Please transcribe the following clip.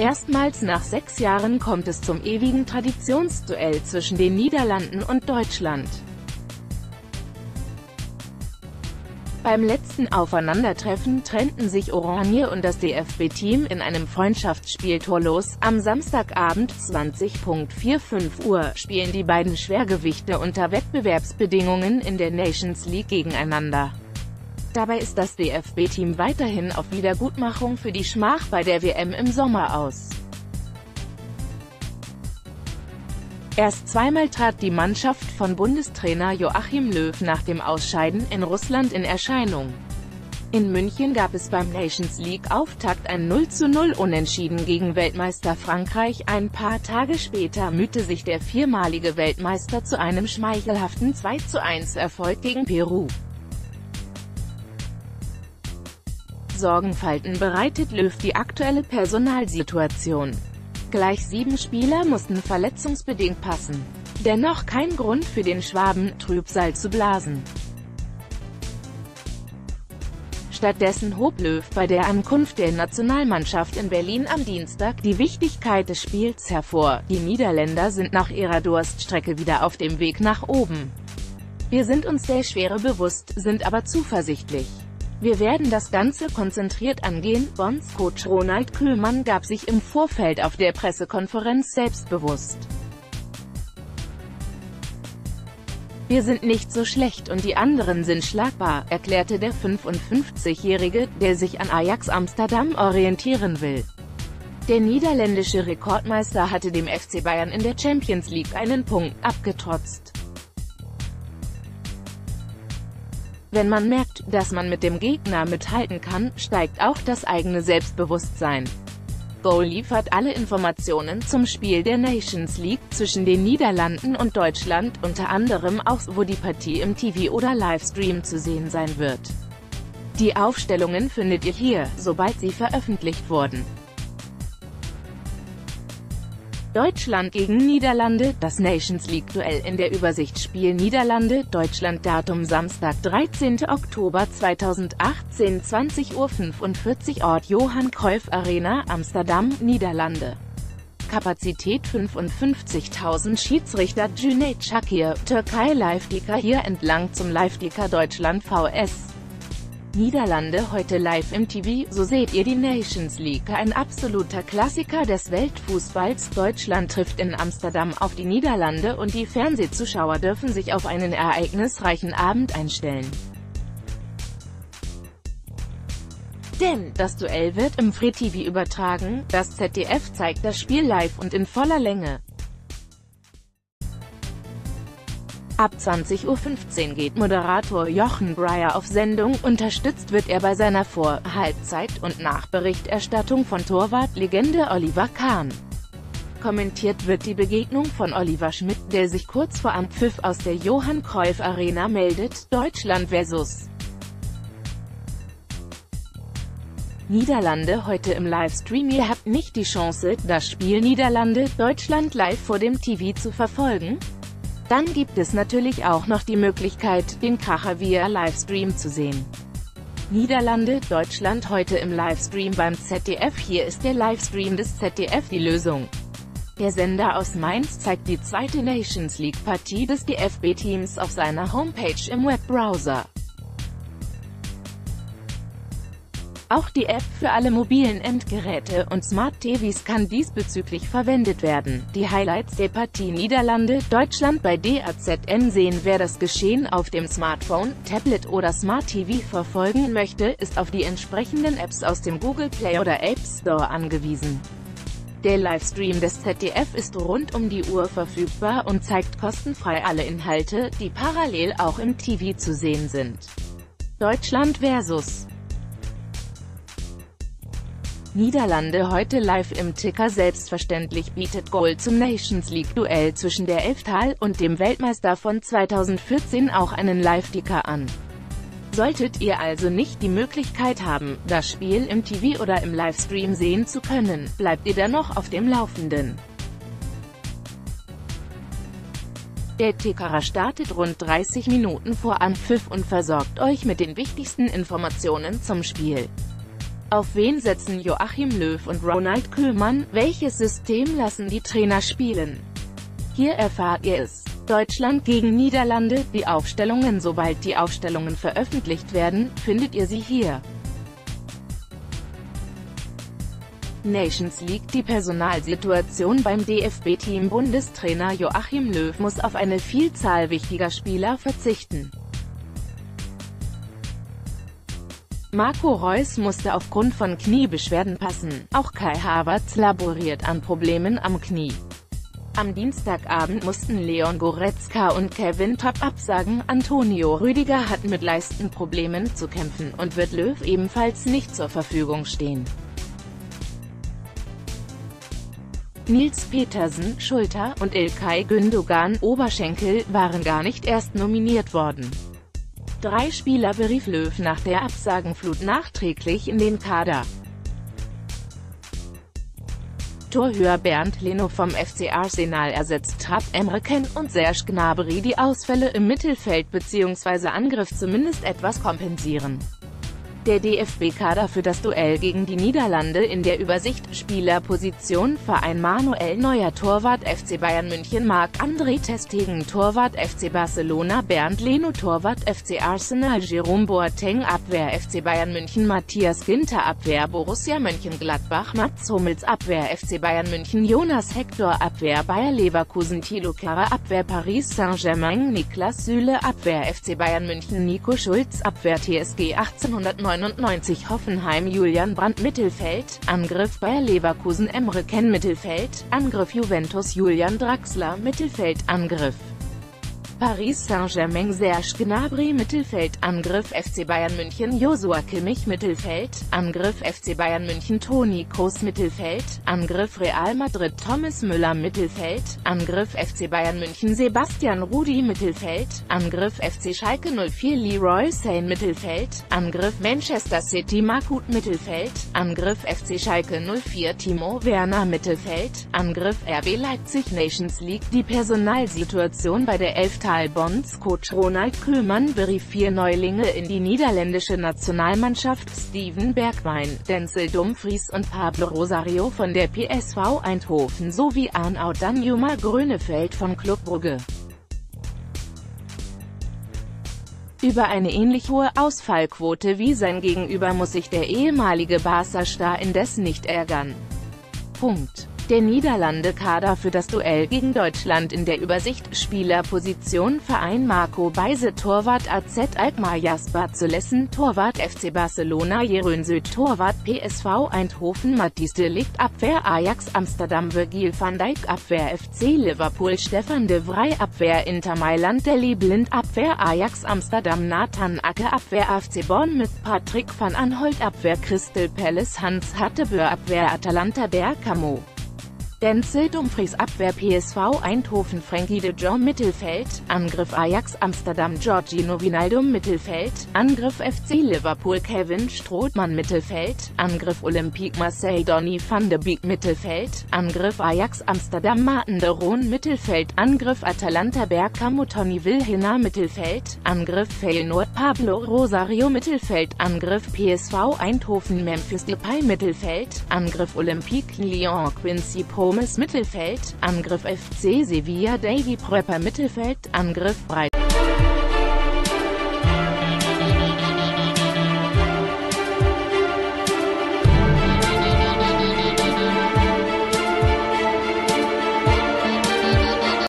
Erstmals nach 6 Jahren kommt es zum ewigen Traditionsduell zwischen den Niederlanden und Deutschland. Beim letzten Aufeinandertreffen trennten sich Oranje und das DFB-Team in einem Freundschaftsspiel torlos. Am Samstagabend 20:45 Uhr spielen die beiden Schwergewichte unter Wettbewerbsbedingungen in der Nations League gegeneinander. Dabei ist das DFB-Team weiterhin auf Wiedergutmachung für die Schmach bei der WM im Sommer aus. Erst zweimal trat die Mannschaft von Bundestrainer Joachim Löw nach dem Ausscheiden in Russland in Erscheinung. In München gab es beim Nations League-Auftakt ein 0:0 Unentschieden gegen Weltmeister Frankreich. Ein paar Tage später mühte sich der viermalige Weltmeister zu einem schmeichelhaften 2:1 Erfolg gegen Peru. Sorgenfalten bereitet Löw die aktuelle Personalsituation. Gleich 7 Spieler mussten verletzungsbedingt passen. Dennoch kein Grund für den Schwaben, Trübsal zu blasen. Stattdessen hob Löw bei der Ankunft der Nationalmannschaft in Berlin am Dienstag die Wichtigkeit des Spiels hervor. Die Niederländer sind nach ihrer Durststrecke wieder auf dem Weg nach oben. Wir sind uns der Schwere bewusst, sind aber zuversichtlich. Wir werden das Ganze konzentriert angehen. Bonds Coach Ronald Koeman gab sich im Vorfeld auf der Pressekonferenz selbstbewusst. Wir sind nicht so schlecht und die anderen sind schlagbar, erklärte der 55-Jährige, der sich an Ajax Amsterdam orientieren will. Der niederländische Rekordmeister hatte dem FC Bayern in der Champions League einen Punkt abgetrotzt. Wenn man merkt, dass man mit dem Gegner mithalten kann, steigt auch das eigene Selbstbewusstsein. Goal liefert alle Informationen zum Spiel der Nations League zwischen den Niederlanden und Deutschland, unter anderem auch, wo die Partie im TV oder Livestream zu sehen sein wird. Die Aufstellungen findet ihr hier, sobald sie veröffentlicht wurden. Deutschland gegen Niederlande, das Nations League-Duell in der Übersicht. Spiel Niederlande-Deutschland. Datum Samstag, 13. Oktober 2018, 20:45 Uhr. Ort Johan Cruyff Arena, Amsterdam, Niederlande. Kapazität 55.000. Schiedsrichter Cüneyt Çakır, Türkei. Live-Ticker hier entlang zum Live-Ticker Deutschland vs. Niederlande heute live im TV, so seht ihr die Nations League, ein absoluter Klassiker des Weltfußballs. Deutschland trifft in Amsterdam auf die Niederlande und die Fernsehzuschauer dürfen sich auf einen ereignisreichen Abend einstellen. Denn das Duell wird im Free TV übertragen, das ZDF zeigt das Spiel live und in voller Länge. Ab 20:15 Uhr geht Moderator Jochen Breyer auf Sendung, unterstützt wird er bei seiner Vor-, Halbzeit- und Nachberichterstattung von Torwart-Legende Oliver Kahn. Kommentiert wird die Begegnung von Oliver Schmidt, der sich kurz vor Anpfiff aus der Johan Cruyff Arena meldet. Deutschland vs. Niederlande heute im Livestream. Ihr habt nicht die Chance, das Spiel Niederlande-Deutschland live vor dem TV zu verfolgen? Dann gibt es natürlich auch noch die Möglichkeit, den Kracher via Livestream zu sehen. Niederlande-Deutschland heute im Livestream beim ZDF. Hier ist der Livestream des ZDF die Lösung. Der Sender aus Mainz zeigt die zweite Nations League-Partie des DFB-Teams auf seiner Homepage im Webbrowser. Auch die App für alle mobilen Endgeräte und Smart-TVs kann diesbezüglich verwendet werden. Die Highlights der Partie Niederlande-Deutschland bei DAZN sehen. Wer das Geschehen auf dem Smartphone, Tablet oder Smart TV verfolgen möchte, ist auf die entsprechenden Apps aus dem Google Play oder App Store angewiesen. Der Livestream des ZDF ist rund um die Uhr verfügbar und zeigt kostenfrei alle Inhalte, die parallel auch im TV zu sehen sind. Deutschland vs. Niederlande heute live im Ticker. Selbstverständlich bietet Goal zum Nations League-Duell zwischen der Elftal und dem Weltmeister von 2014 auch einen Live-Ticker an. Solltet ihr also nicht die Möglichkeit haben, das Spiel im TV oder im Livestream sehen zu können, bleibt ihr dennoch auf dem Laufenden. Der Ticker startet rund 30 Minuten vor Anpfiff und versorgt euch mit den wichtigsten Informationen zum Spiel. Auf wen setzen Joachim Löw und Ronald Koeman? Welches System lassen die Trainer spielen? Hier erfahrt ihr es. Deutschland gegen Niederlande, die Aufstellungen. Sobald die Aufstellungen veröffentlicht werden, findet ihr sie hier. Nations League. Die Personalsituation beim DFB-Team. Bundestrainer Joachim Löw muss auf eine Vielzahl wichtiger Spieler verzichten. Marco Reus musste aufgrund von Kniebeschwerden passen. Auch Kai Havertz laboriert an Problemen am Knie. Am Dienstagabend mussten Leon Goretzka und Kevin Trapp absagen. Antonio Rüdiger hat mit Leistenproblemen zu kämpfen und wird Löw ebenfalls nicht zur Verfügung stehen. Nils Petersen, Schulter, und İlkay Gündoğan, Oberschenkel, waren gar nicht erst nominiert worden. 3 Spieler berief Löw nach der Absagenflut nachträglich in den Kader. Torhüter Bernd Leno vom FC Arsenal ersetzt Trapp, Emre Can und Serge Gnabry. Die Ausfälle im Mittelfeld bzw. Angriff zumindest etwas kompensieren. Der DFB-Kader für das Duell gegen die Niederlande in der Übersicht: Spielerposition: Verein Manuel Neuer, Torwart FC Bayern München Marc-André ter Stegen, Torwart FC Barcelona Bernd Leno, Torwart FC Arsenal Jerome Boateng, Abwehr FC Bayern München Matthias Ginter, Abwehr Borussia Mönchengladbach Mats Hummels, Abwehr FC Bayern München Jonas Hector, Abwehr Bayer Leverkusen Thilo Kehrer, Abwehr Paris Saint-Germain Niklas Süle, Abwehr FC Bayern München Nico Schulz, Abwehr TSG 1899 Hoffenheim Julian Brandt, Mittelfeld, Angriff Bayer Leverkusen Emre Can, Mittelfeld, Angriff Juventus Julian Draxler, Mittelfeld, Angriff Paris Saint-Germain Serge Gnabry, Mittelfeld, Angriff FC Bayern München Joshua Kimmich, Mittelfeld, Angriff FC Bayern München Toni Kroos, Mittelfeld, Angriff Real Madrid Thomas Müller, Mittelfeld, Angriff FC Bayern München Sebastian Rudi, Mittelfeld, Angriff FC Schalke 04 Leroy Sane, Mittelfeld, Angriff Manchester City Marc-Uth, Mittelfeld, Angriff FC Schalke 04 Timo Werner, Mittelfeld, Angriff RB Leipzig. Nations League. Die Personalsituation bei der Elftal-Bonds-Coach Ronald Koeman berief 4 Neulinge in die niederländische Nationalmannschaft: Steven Bergwijn, Denzel Dumfries und Pablo Rosario von der PSV Eindhoven sowie Arnaud Danjuma Grönefeld von Club Brugge. Über eine ähnlich hohe Ausfallquote wie sein Gegenüber muss sich der ehemalige Barca-Star indes nicht ärgern. Punkt. Der Niederlande-Kader für das Duell gegen Deutschland in der Übersicht: Spielerposition: Verein Marco Beise, Torwart AZ Alkmaar Jasper Cillessen, Torwart FC Barcelona Jeroen Zoet, Torwart PSV Eindhoven Matthijs de Ligt, Abwehr Ajax Amsterdam Virgil van Dijk, Abwehr FC Liverpool Stefan de Vrij, Abwehr Inter Mailand Daley Blind, Abwehr Ajax Amsterdam Nathan Ake, Abwehr AFC Bournemouth Patrick van Aanholt, Abwehr Crystal Palace Hans Hattebøer, Abwehr Atalanta Bergamo Denzel Dumfries, Abwehr PSV Eindhoven Frenkie de Jong, Mittelfeld, Angriff Ajax Amsterdam Georginio Wijnaldum, Mittelfeld, Angriff FC Liverpool Kevin Strootman, Mittelfeld, Angriff Olympique Marseille Donny van de Beek, Mittelfeld, Angriff Ajax Amsterdam Maarten de Roon, Mittelfeld, Angriff Atalanta Bergamo Tony Wilhena, Mittelfeld, Angriff Feyenoord Pablo Rosario, Mittelfeld, Angriff PSV Eindhoven Memphis Depay, Mittelfeld, Angriff Olympique Lyon Quincy Promes, Mittelfeld, Angriff FC Sevilla Davy Pröpper, Mittelfeld, Angriff Breit